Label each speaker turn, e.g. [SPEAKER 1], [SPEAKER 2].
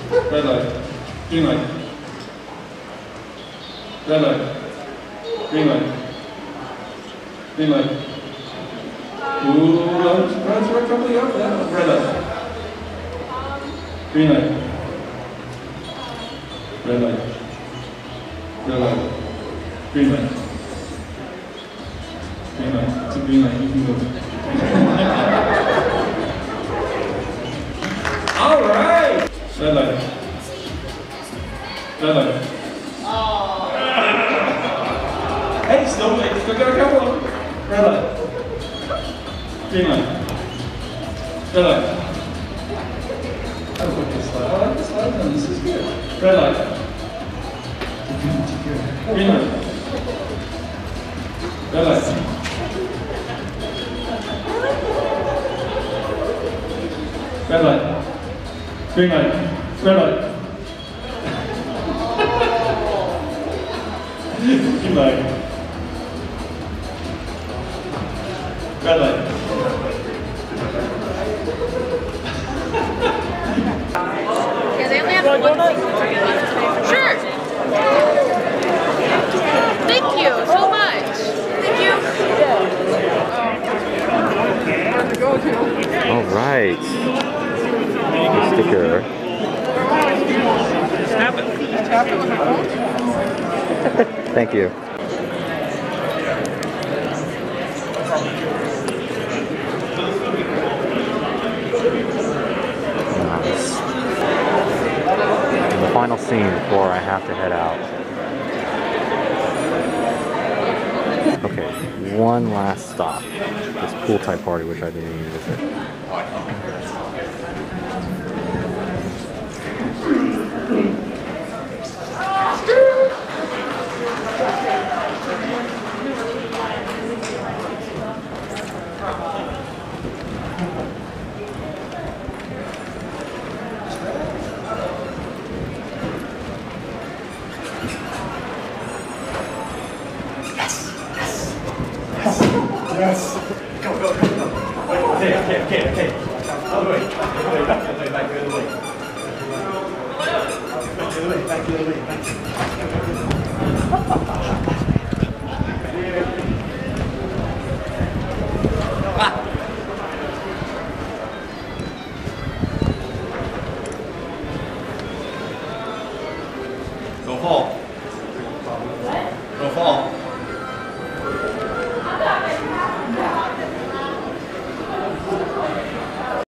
[SPEAKER 1] Red light. Green light. Red light. Green light. Green light. Ooh, run quickly up. Yeah. Red light. Green light. Red light. Red light. Green light. Green light. It's a green light. You can move. All right. Red light. Red light. Oh. Hey, still got a couple of them. Red light. Green light. Red light. I like this light. I like this light. No, this is good. Red light. Green light. Red light. Red light. Green light. Red light. Green light. Red light.
[SPEAKER 2] Yeah, they only have one thing. Sure. Thank you so much. Thank you.
[SPEAKER 3] All right. Sticker. Thank you. Nice. And the final scene before I have to head out. Okay, one last stop. This pool type party, which I didn't even visit.
[SPEAKER 1] Yes. Go. Okay. All the way. Back the other way. Back the other way. Back the other way.